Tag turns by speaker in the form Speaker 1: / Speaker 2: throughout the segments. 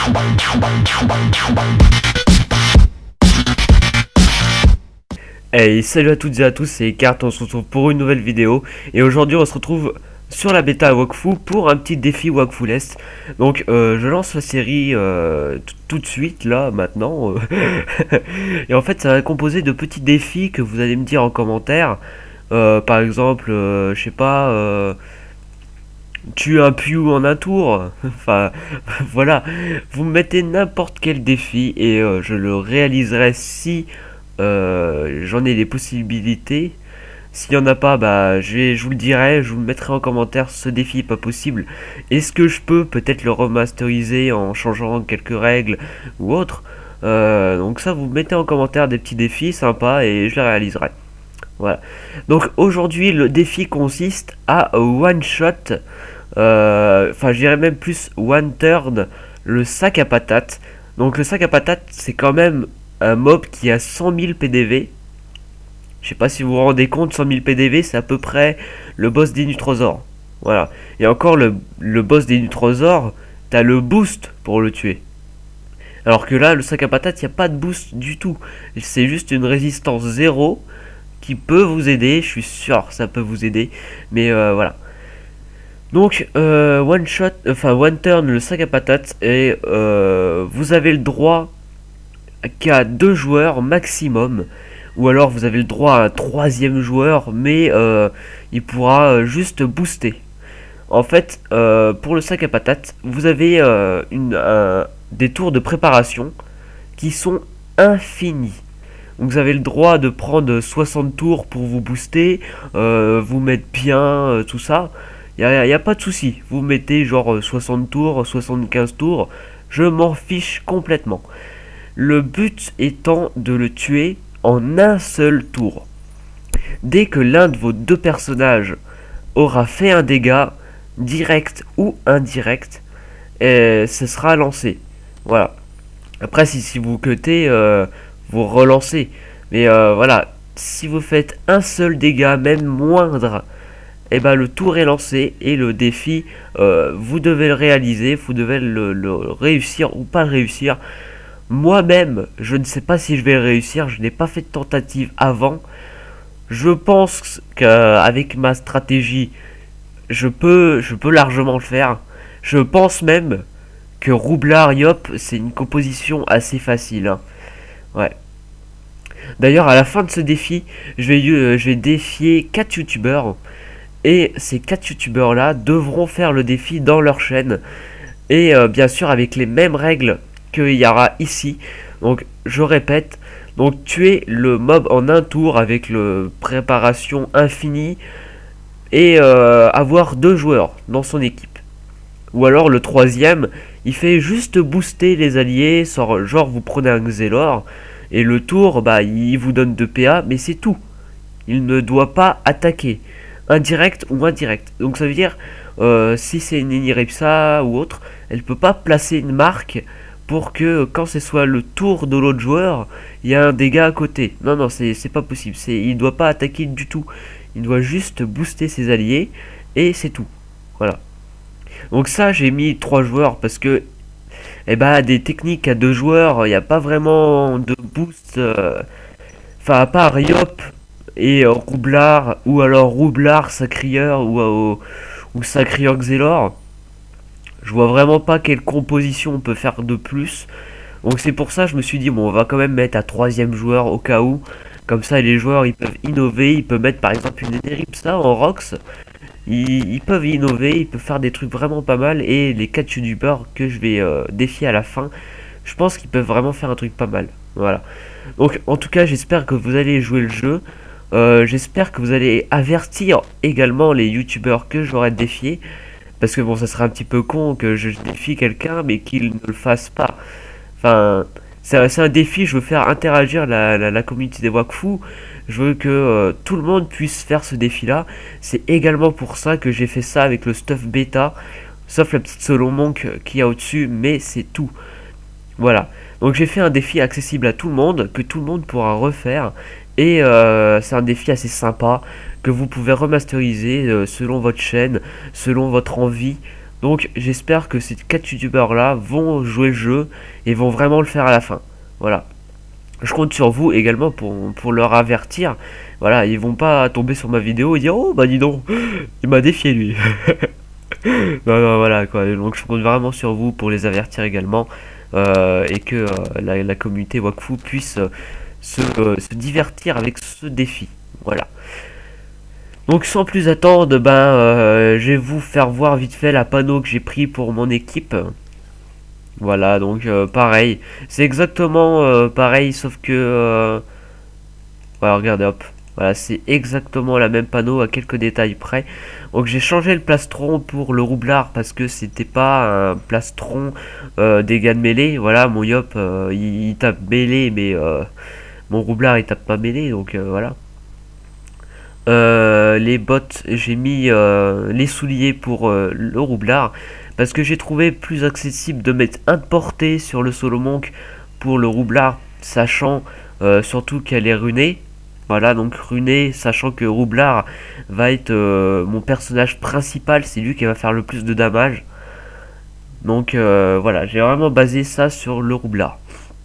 Speaker 1: Hey, salut à toutes et à tous, c'est Eckhart, on se retrouve pour une nouvelle vidéo. Et aujourd'hui on se retrouve sur la bêta Wakfu pour un petit défi Wakfulest. Donc je lance la série tout de suite, là, maintenant. Et en fait ça va être composé de petits défis que vous allez me dire en commentaire. Par exemple, je sais pas... tuer un Pew en un tour. Enfin, voilà. Vous me mettez n'importe quel défi et je le réaliserai si j'en ai les possibilités. S'il n'y en a pas, bah je vous le dirai, je vous le mettrai en commentaire. Ce défi est pas possible. Est-ce que je peux peut-être le remasteriser en changeant quelques règles ou autre? Donc ça, vous mettez en commentaire des petits défis sympas et je les réaliserai. Voilà. Donc aujourd'hui, le défi consiste à one shot. Enfin, je dirais même plus one turn le sac à patates. Donc le sac à patates, c'est quand même un mob qui a 100 000 PDV. Je sais pas si vous vous rendez compte, 100 000 PDV, c'est à peu près le boss des Nutrosaures. Voilà. Et encore, le boss des Nutrosaures, t'as le boost pour le tuer. Alors que là, le sac à patates, il n'y a pas de boost du tout. C'est juste une résistance 0 qui peut vous aider. Je suis sûr que ça peut vous aider. Mais voilà. Donc, one shot, enfin one turn le sac à patates. Et vous avez le droit qu'à 2 joueurs maximum. Ou alors vous avez le droit à un 3e joueur, mais il pourra juste booster. En fait, pour le sac à patates, vous avez des tours de préparation qui sont infinis. Donc vous avez le droit de prendre 60 tours pour vous booster, vous mettre bien, tout ça. Il n'y a pas de souci. Vous mettez genre 60 tours, 75 tours, je m'en fiche complètement. Le but étant de le tuer en un seul tour. Dès que l'un de vos deux personnages aura fait un dégât, direct ou indirect, ce sera lancé. Voilà. Après, si vous cuttez, vous relancez. Mais voilà, si vous faites un seul dégât, même moindre, et ben le tour est lancé et le défi, vous devez le réaliser, vous devez le réussir ou pas le réussir. Moi-même, je ne sais pas si je vais le réussir, je n'ai pas fait de tentative avant. Je pense qu'avec ma stratégie, je peux largement le faire. Je pense même que Roublard Yop, c'est une composition assez facile. Hein. Ouais. D'ailleurs, à la fin de ce défi, je vais défier 4 youtubeurs. Et ces 4 youtubeurs là devront faire le défi dans leur chaîne. Et bien sûr avec les mêmes règles qu'il y aura ici. Donc je répète, donc tuer le mob en un tour avec le préparation infinie et avoir 2 joueurs dans son équipe. Ou alors le 3e, il fait juste booster les alliés, genre vous prenez un Xelor et le tour, bah il vous donne 2 PA, mais c'est tout. Il ne doit pas attaquer, indirect ou indirect. Donc ça veut dire, si c'est une Eniripsa ou autre, elle peut pas placer une marque pour que quand ce soit le tour de l'autre joueur, il y a un dégât à côté. Non, non, c'est pas possible. Il doit pas attaquer du tout. Il doit juste booster ses alliés et c'est tout. Voilà. Donc ça, j'ai mis 3 joueurs parce que eh ben, des techniques à 2 joueurs, il n'y a pas vraiment de boost. Enfin, à part Yop et Roublard, ou alors Roublard, Sacrieur ou Sacrieur Xelor. Je vois vraiment pas quelle composition on peut faire de plus. Donc c'est pour ça que je me suis dit, bon, on va quand même mettre un 3e joueur au cas où. Comme ça, les joueurs, ils peuvent innover. Ils peuvent mettre par exemple une Eniripsa en Rox. Ils peuvent innover, ils peuvent faire des trucs vraiment pas mal. Et les 4 youtubeurs que je vais défier à la fin, je pense qu'ils peuvent vraiment faire un truc pas mal. Voilà. Donc en tout cas, j'espère que vous allez jouer le jeu. J'espère que vous allez avertir également les youtubeurs que j'aurai défié. Parce que bon, ça serait un petit peu con que je défie quelqu'un mais qu'il ne le fasse pas. Enfin, c'est un défi, je veux faire interagir la communauté des Wakfu. Je veux que tout le monde puisse faire ce défi-là. C'est également pour ça que j'ai fait ça avec le stuff bêta. Sauf la petite solo monk qu'il y a au-dessus, mais c'est tout. Voilà. Donc j'ai fait un défi accessible à tout le monde, que tout le monde pourra refaire. Et c'est un défi assez sympa que vous pouvez remasteriser selon votre chaîne, selon votre envie. Donc j'espère que ces 4 youtubeurs là vont jouer le jeu et vont vraiment le faire à la fin. Voilà. Je compte sur vous également pour leur avertir. Voilà, ils vont pas tomber sur ma vidéo et dire oh bah dis donc, il m'a défié lui. Non, non, voilà quoi. Donc je compte vraiment sur vous pour les avertir également et que la communauté Wakfu puisse se divertir avec ce défi. Voilà. Donc sans plus attendre, je vais vous faire voir vite fait la panneau que j'ai pris pour mon équipe. Voilà, donc pareil. C'est exactement pareil, sauf que... voilà, regardez, hop. Voilà, c'est exactement la même panneau à quelques détails près. Donc j'ai changé le plastron pour le roublard parce que c'était pas un plastron dégâts de mêlée. Voilà, mon Yop il tape mêlée, mais mon roublard il tape pas mêlée, donc voilà. Les bottes, j'ai mis les souliers pour le roublard parce que j'ai trouvé plus accessible de mettre un porté sur le solo monk pour le roublard, sachant surtout qu'elle est runée. Voilà, donc runé, sachant que roublard va être mon personnage principal, c'est lui qui va faire le plus de damage. Donc voilà, j'ai vraiment basé ça sur le roublard.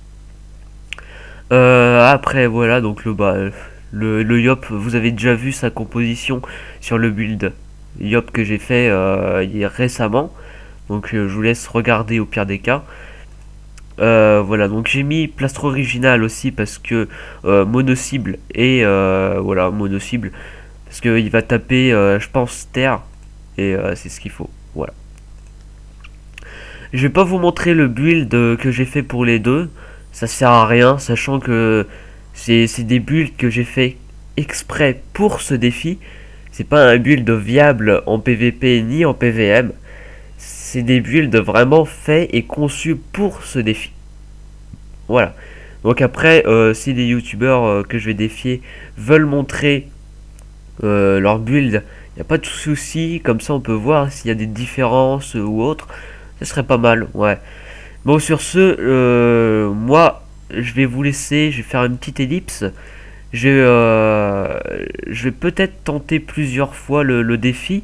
Speaker 1: Après voilà, donc le Yop, vous avez déjà vu sa composition sur le build Yop que j'ai fait récemment. Donc je vous laisse regarder au pire des cas. Voilà, donc j'ai mis plastron original aussi parce que mono-cible et voilà, mono-cible parce que il va taper je pense terre et c'est ce qu'il faut. Voilà. Je vais pas vous montrer le build que j'ai fait pour les deux, ça sert à rien, sachant que c'est des builds que j'ai fait exprès pour ce défi. C'est pas un build viable en PVP ni en PVM. C'est des builds vraiment faits et conçus pour ce défi. Voilà. Donc après, si les youtubeurs que je vais défier veulent montrer leur build, il n'y a pas de souci. Comme ça, on peut voir s'il y a des différences ou autre. Ce serait pas mal, ouais. Bon, sur ce, moi, je vais vous laisser. Je vais faire une petite ellipse. Je vais peut-être tenter plusieurs fois le défi.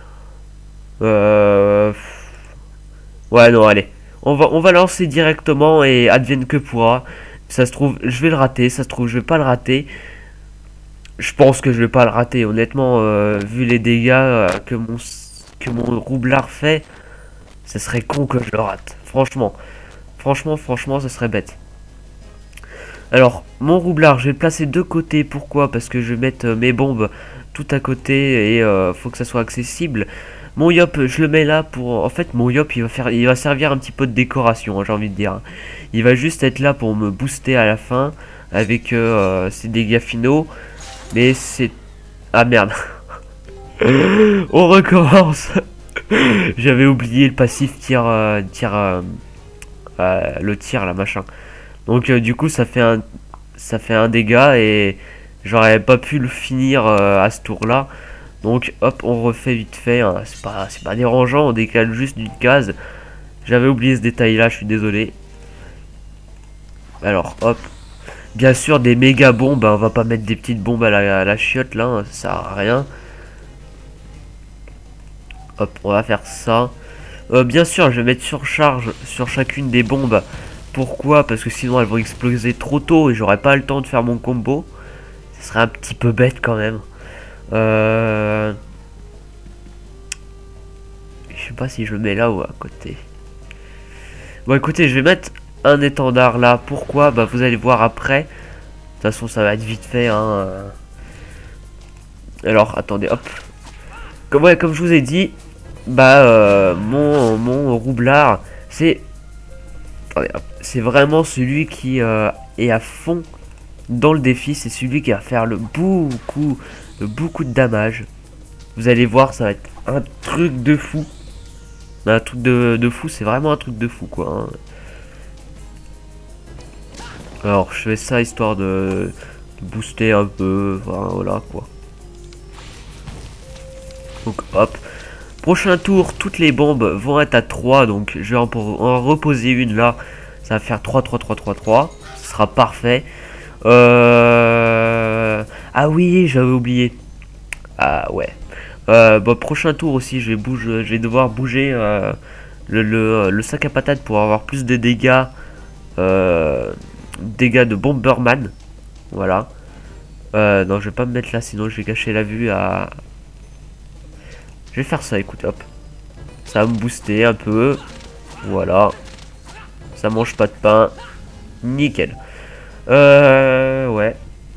Speaker 1: Ouais, non, allez. On va lancer directement et advienne que pourra. Ça se trouve, je vais le rater. Ça se trouve, je vais pas le rater. Je pense que je vais pas le rater. Honnêtement, vu les dégâts que mon roublard fait, ça serait con que je le rate. Franchement, ça serait bête. Alors, mon roublard, je vais le placer de côté. Pourquoi? Parce que je vais mettre mes bombes tout à côté et faut que ça soit accessible. Mon Yop, je le mets là pour... En fait, mon Yop, il va servir un petit peu de décoration, hein, j'ai envie de dire. Il va juste être là pour me booster à la fin avec ses dégâts finaux. Mais c'est... Ah merde. On recommence. J'avais oublié le passif le tir, là, machin. Donc du coup, ça fait un dégât et j'aurais pas pu le finir à ce tour-là. Donc hop, on refait vite fait, hein. C'est pas dérangeant, on décale juste d'une case. J'avais oublié ce détail là, je suis désolé. Alors hop, bien sûr des méga bombes, hein. On va pas mettre des petites bombes à la chiotte là, hein. Ça sert à rien. Hop, on va faire ça. Bien sûr, je vais mettre surcharge sur chacune des bombes. Pourquoi? Parce que sinon elles vont exploser trop tôt et j'aurai pas le temps de faire mon combo. Ce serait un petit peu bête quand même. Je sais pas si je le mets là ou à côté. Bon écoutez, je vais mettre un étendard là. Pourquoi? Bah vous allez voir après. De toute façon ça va être vite fait, hein. Alors attendez, hop. Comme je vous ai dit, mon roublard, c'est vraiment celui qui est à fond dans le défi. C'est celui qui va faire beaucoup de damage. Vous allez voir, ça va être un truc de fou. Un truc de fou, c'est vraiment un truc de fou quoi, hein. Alors je fais ça histoire de booster un peu, enfin, voilà quoi. Donc hop. Prochain tour, toutes les bombes vont être à 3, donc je vais en reposer une là. Ça va faire 3. Ce sera parfait. Ah oui, j'avais oublié. Ah ouais. Bah, prochain tour aussi, je vais devoir bouger le sac à patates pour avoir plus de dégâts, dégâts de Bomberman. Voilà. Non, je vais pas me mettre là, sinon je vais gâcher la vue à... Je vais faire ça, écoute, hop. Ça va me booster un peu. Voilà. Ça mange pas de pain. Nickel. Ouais.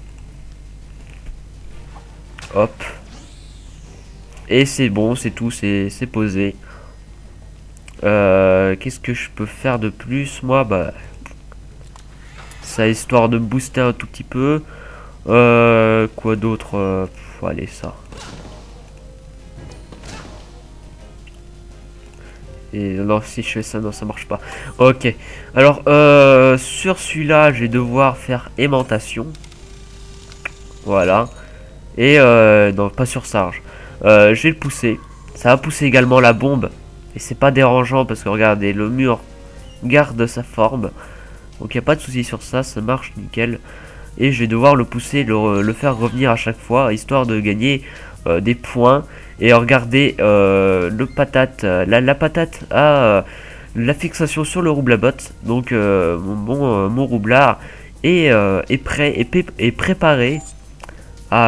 Speaker 1: Hop. Et c'est bon, c'est tout, c'est posé. Qu'est-ce que je peux faire de plus, moi? Bah, ça, histoire de me booster un tout petit peu. Quoi d'autre? Allez, ça. Et non, si je fais ça, non, ça marche pas. Ok. Alors, sur celui-là, je vais devoir faire aimantation. Voilà. Et non, pas sur Sarge. Je vais le pousser. Ça va pousser également la bombe. Et c'est pas dérangeant parce que regardez, le mur garde sa forme. Donc il n'y a pas de souci sur ça, ça marche nickel. Et je vais devoir le pousser, le faire revenir à chaque fois, histoire de gagner des points. Et regardez, la patate a la fixation sur le roublabot. Donc mon roublard est prêt, est préparé à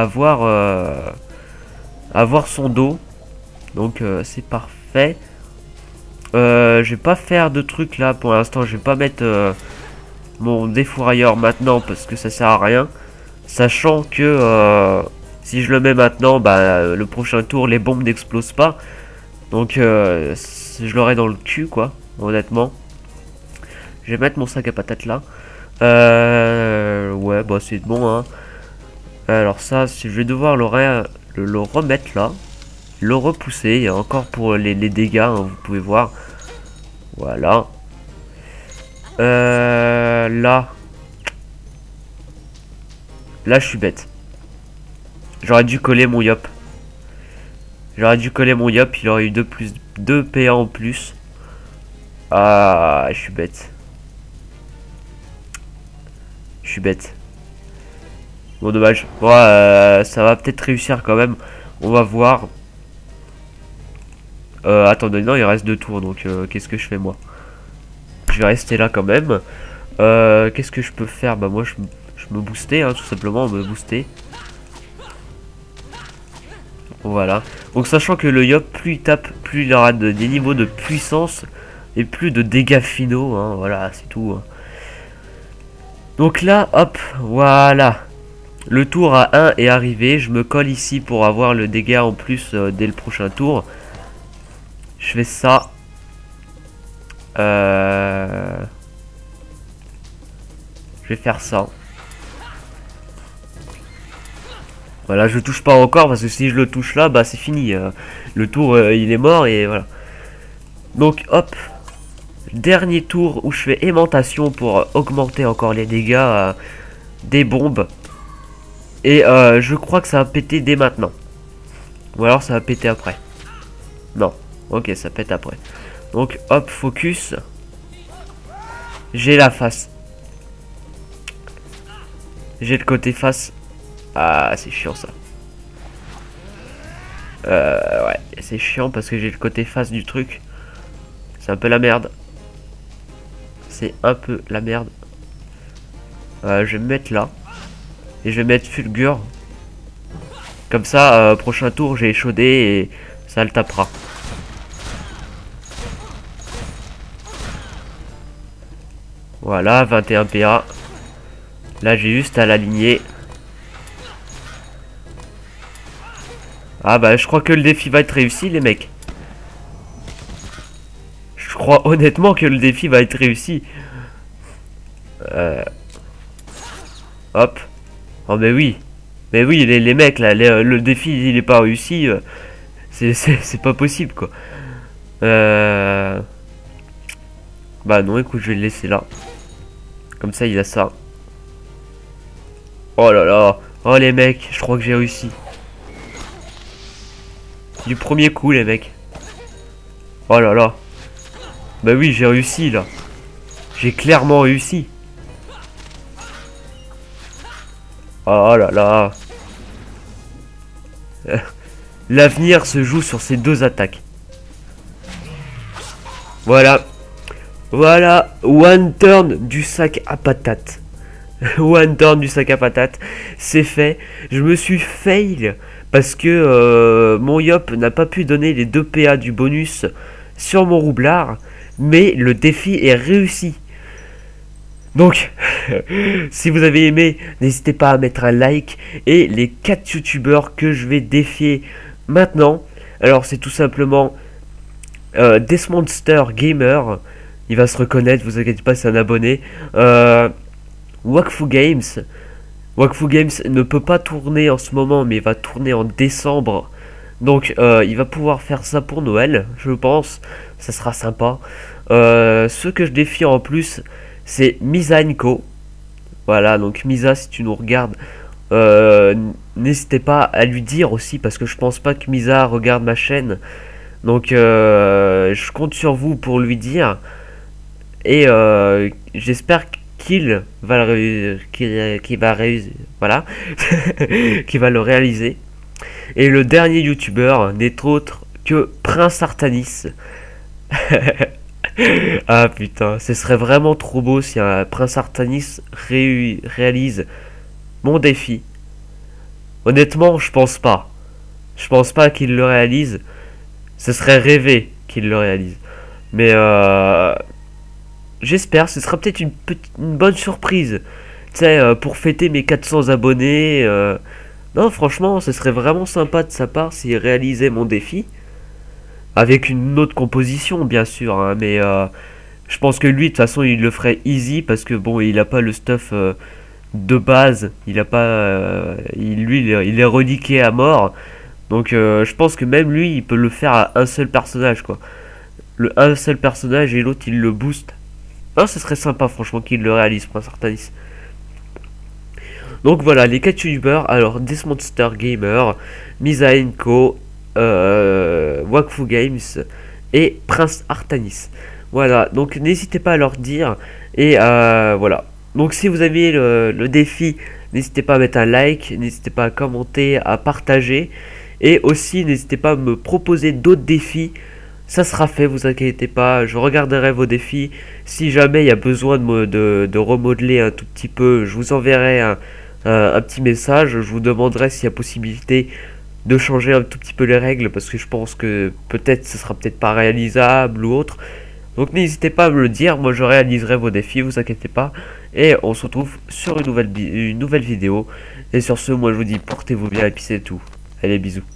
Speaker 1: avoir son dos. Donc c'est parfait. Je vais pas faire de trucs là pour l'instant. Je vais pas mettre mon défourailleur maintenant parce que ça sert à rien. Sachant que si je le mets maintenant, bah, le prochain tour, les bombes n'explosent pas. Donc je l'aurai dans le cul, quoi, honnêtement. Je vais mettre mon sac à patates là. Ouais, bah c'est bon, hein. Alors ça, je vais devoir le remettre là. Le repousser, et encore pour les dégâts, hein, vous pouvez voir. Voilà. Là, je suis bête. J'aurais dû coller mon yop. J'aurais dû coller mon yop, il aurait eu 2 PA en plus. Ah, je suis bête. Je suis bête. Bon, dommage. Bon, ça va peut-être réussir quand même. On va voir. Attendez, non, il reste 2 tours, donc qu'est-ce que je fais moi? Je vais rester là quand même. Qu'est-ce que je peux faire? Bah moi je me boostais, hein, tout simplement, me booster. Voilà. Donc sachant que le yop, plus il tape, plus il aura des niveaux de puissance et plus de dégâts finaux, hein, voilà, c'est tout. Hein. Donc là, hop, voilà. Le tour à 1 est arrivé. Je me colle ici pour avoir le dégât en plus dès le prochain tour. Je fais ça. Je vais faire ça. Voilà, je touche pas encore parce que si je le touche là, bah c'est fini. Le tour, il est mort et voilà. Donc hop. Dernier tour où je fais aimantation pour augmenter encore les dégâts des bombes. Et je crois que ça va péter dès maintenant. Ou alors ça va péter après. Non. Ok, ça pète après. Donc hop, focus. J'ai la face. J'ai le côté face. Ah, c'est chiant ça. Ouais, c'est chiant parce que j'ai le côté face du truc. C'est un peu la merde. C'est un peu la merde. Je vais me mettre là. Et je vais mettre Fulgure. Comme ça, prochain tour, j'ai échaudé et ça le tapera. Voilà, 21 PA. Là, j'ai juste à l'aligner. Ah bah, je crois que le défi va être réussi, les mecs. Je crois honnêtement que le défi va être réussi. Hop. Oh mais oui. Mais oui, les mecs là, le défi il est pas réussi. C'est pas possible quoi. Bah non, écoute, je vais le laisser là. Comme ça, il a ça. Oh là là. Oh les mecs, je crois que j'ai réussi. Du premier coup, les mecs. Oh là là. Bah oui, j'ai réussi là. J'ai clairement réussi. Oh là là. L'avenir se joue sur ces deux attaques. Voilà. Voilà. One turn du sac à patates. One turn du sac à patates. C'est fait. Je me suis fail parce que mon Yop n'a pas pu donner les 2 PA du bonus sur mon roublard. Mais le défi est réussi. Donc, si vous avez aimé, n'hésitez pas à mettre un like. Et les 4 youtubeurs que je vais défier maintenant, alors c'est tout simplement Desmonster Gamer, il va se reconnaître, vous inquiétez pas, c'est un abonné. Wakfu Games. Wakfu Games ne peut pas tourner en ce moment, mais il va tourner en décembre. Donc il va pouvoir faire ça pour Noël, je pense. Ça sera sympa. Ceux que je défie en plus, c'est Misa Co. Voilà, donc Misa, si tu nous regardes, n'hésitez pas à lui dire aussi, parce que je pense pas que Misa regarde ma chaîne. Donc je compte sur vous pour lui dire. Et j'espère qu'il va voilà, qu'il va le réaliser. Et le dernier youtubeur n'est autre que Prince Artanis. Ah putain, ce serait vraiment trop beau si un Prince Artanis réalise mon défi. Honnêtement, je pense pas. Je pense pas qu'il le réalise. Ce serait rêvé qu'il le réalise. Mais j'espère, ce sera peut-être une bonne surprise. Tu sais, pour fêter mes 400 abonnés. Non, franchement, ce serait vraiment sympa de sa part s'il réalisait mon défi. Avec une autre composition, bien sûr. Hein, mais je pense que lui, de toute façon, il le ferait easy. Parce que bon, il a pas le stuff de base. Il a pas. Lui, il est reliqué à mort. Donc je pense que même lui, il peut le faire à un seul personnage, quoi. Un seul personnage et l'autre, il le booste. Non, ce serait sympa, franchement, qu'il le réalise, Prince Artanis. Donc voilà, les 4 youtubeurs. Alors, Desmonster Gamer, Misa Co, Wakfu Games et Prince Artanis. Voilà, donc n'hésitez pas à leur dire. Et voilà. Donc si vous avez le défi, n'hésitez pas à mettre un like, n'hésitez pas à commenter, à partager. Et aussi, n'hésitez pas à me proposer d'autres défis. Ça sera fait, vous inquiétez pas. Je regarderai vos défis. Si jamais il y a besoin de remodeler un tout petit peu, je vous enverrai un petit message. Je vous demanderai s'il y a possibilité de changer un tout petit peu les règles. Parce que je pense que peut-être ce sera peut-être pas réalisable ou autre. Donc n'hésitez pas à me le dire. Moi je réaliserai vos défis, vous inquiétez pas. Et on se retrouve sur une nouvelle vidéo. Et sur ce, moi je vous dis portez-vous bien et puis c'est tout. Allez, bisous.